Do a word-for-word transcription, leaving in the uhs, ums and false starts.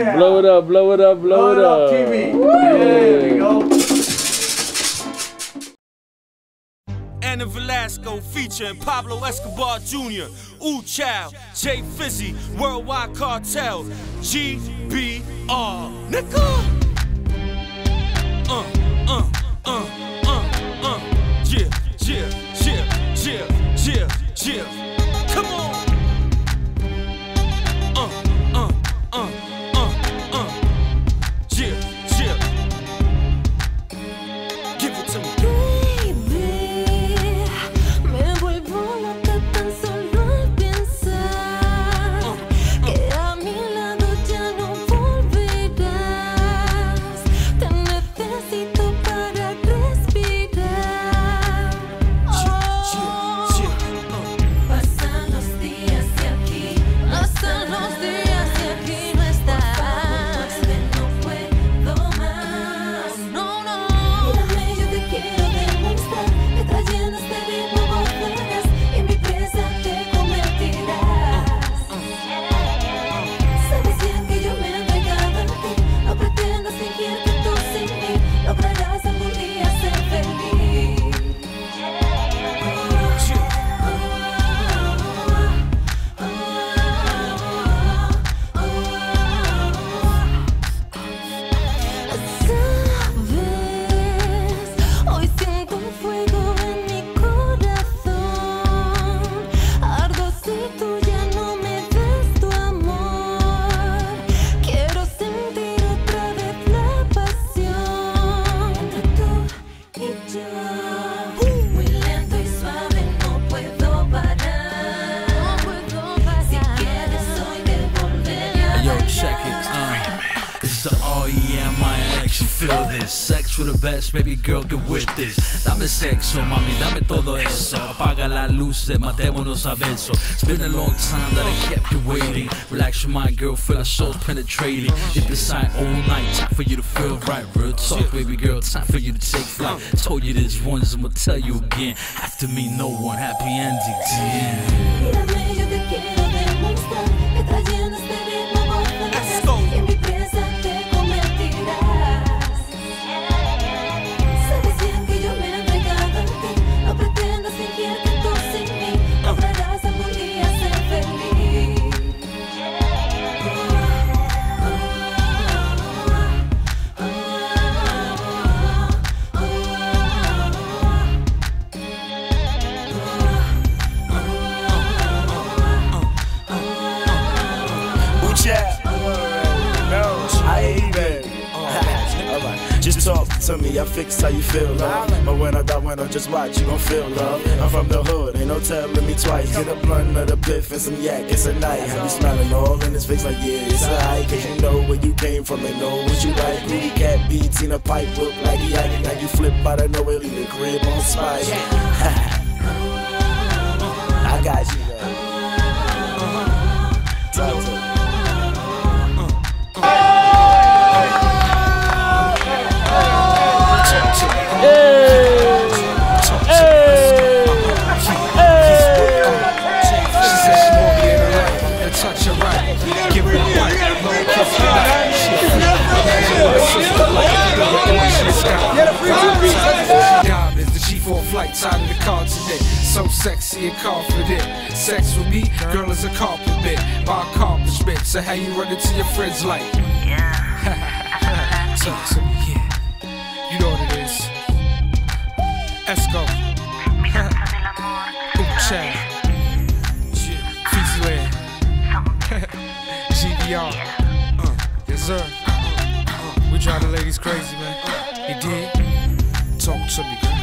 Yeah. Blow it up, blow it up, blow, blow it up. T V. Yeah, there we go. Anna Velasco featuring Pablo Escobar Junior, Ooh Child, Jay Fizzy, Worldwide Cartel, G B R. Nigga! Uh, uh, uh, uh, uh. Yeah, yeah, yeah, yeah, yeah, yeah. Come on! Uh, uh, uh, uh, uh. Yeah, yeah. Give it to me. Feel this, sex with the best, baby girl, get with this. Dame sexo, mami, dame todo eso. Apaga las luces, matémonos a beso. It's been a long time that I kept you waiting. Relax your mind, girl, feel our souls penetrating. Deep inside all night, time for you to feel right. Real talk, baby girl, time for you to take flight. Told you this once, I'ma tell you again. After me, no one, happy ending, damn. Mírame, yo te quiero demostrar que trayendo este ritmo volverás. En mi presa te convertirás. Just talk to me, I fix how you feel, love. But when I die, when I just watch, you gon' feel love. I'm from the hood, ain't no telling me twice. Get a blunt of the piff and some yak, it's a night. Have you smiling all in his face like, yeah, it's alright. Cause you know where you came from and know what you like. Greedy cat beats in a pipe, look like he acting like you flip out of nowhere, leave the crib on spike. I got you, though. Talk to me. Flights out of the continent, so sexy and confident. Sex with me, girl, is a compliment. My accomplishment, so how you run into your friends like? Yeah. Talk to me, yeah. You know what it is. Esco. Ooh Child. Fizzy. G B R. Uh, yes sir. Uh, we drive the ladies crazy, man. You did? Talk to me, girl.